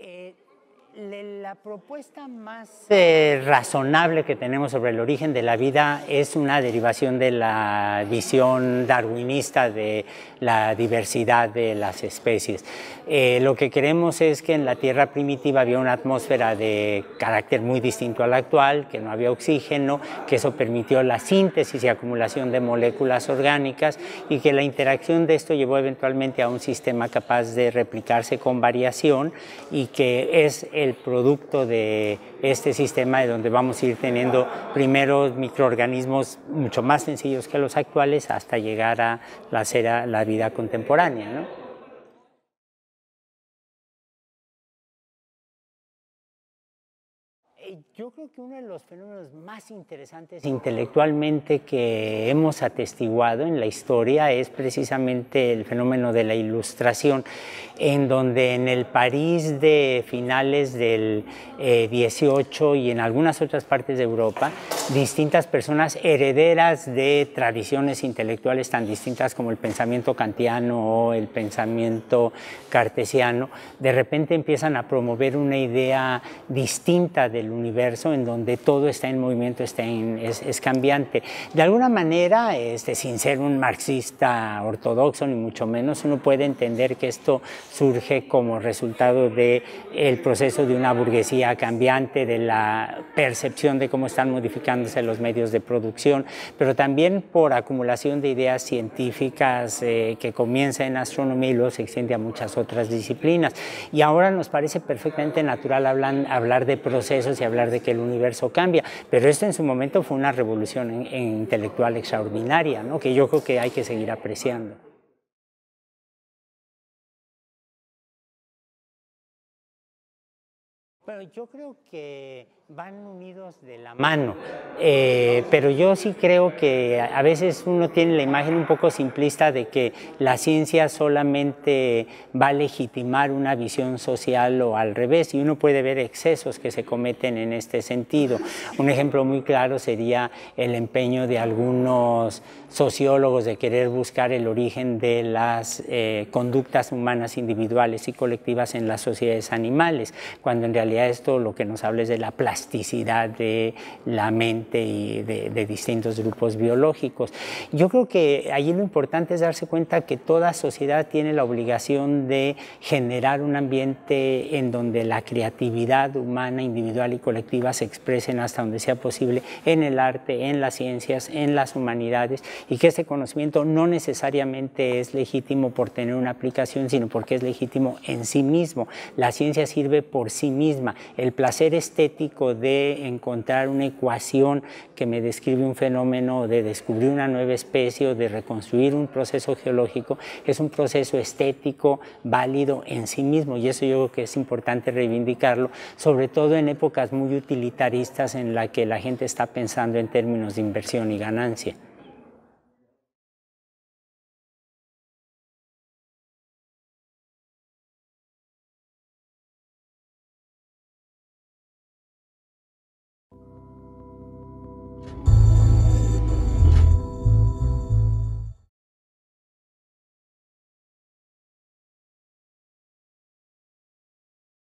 La propuesta más razonable que tenemos sobre el origen de la vida es una derivación de la visión darwinista de la diversidad de las especies. Lo que queremos es que en la Tierra primitiva había una atmósfera de carácter muy distinto a la actual, que no había oxígeno, que eso permitió la síntesis y acumulación de moléculas orgánicas y que la interacción de esto llevó eventualmente a un sistema capaz de replicarse con variación y que es el producto de este sistema de donde vamos a ir teniendo primeros microorganismos mucho más sencillos que los actuales hasta llegar a la vida contemporánea, ¿no? Yo creo que uno de los fenómenos más interesantes intelectualmente que hemos atestiguado en la historia es precisamente el fenómeno de la Ilustración, en donde en el París de finales del 18 y en algunas otras partes de Europa, distintas personas herederas de tradiciones intelectuales tan distintas como el pensamiento kantiano o el pensamiento cartesiano, de repente empiezan a promover una idea distinta del universo en donde todo está en movimiento, es cambiante. De alguna manera, sin ser un marxista ortodoxo ni mucho menos, uno puede entender que esto surge como resultado del proceso de una burguesía cambiante, de la percepción de cómo están modificándose los medios de producción, pero también por acumulación de ideas científicas que comienza en astronomía y luego se extiende a muchas otras disciplinas. Y ahora nos parece perfectamente natural hablar de procesos y hablar de que el universo cambia, pero esto en su momento fue una revolución intelectual extraordinaria, ¿no? Que yo creo que hay que seguir apreciando. Bueno, yo creo que van unidos de la mano, pero yo sí creo que a veces uno tiene la imagen un poco simplista de que la ciencia solamente va a legitimar una visión social o al revés, y uno puede ver excesos que se cometen en este sentido. Un ejemplo muy claro sería el empeño de algunos sociólogos de querer buscar el origen de las conductas humanas individuales y colectivas en las sociedades animales, cuando en realidad esto lo que nos habla es de la plasticidad de la mente y de distintos grupos biológicos. Yo creo que allí lo importante es darse cuenta que toda sociedad tiene la obligación de generar un ambiente en donde la creatividad humana, individual y colectiva se expresen hasta donde sea posible en el arte, en las ciencias, en las humanidades, y que ese conocimiento no necesariamente es legítimo por tener una aplicación, sino porque es legítimo en sí mismo. La ciencia sirve por sí misma. El placer estético de encontrar una ecuación que me describe un fenómeno, de descubrir una nueva especie o de reconstruir un proceso geológico, es un proceso estético válido en sí mismo, y eso yo creo que es importante reivindicarlo, sobre todo en épocas muy utilitaristas en las que la gente está pensando en términos de inversión y ganancia.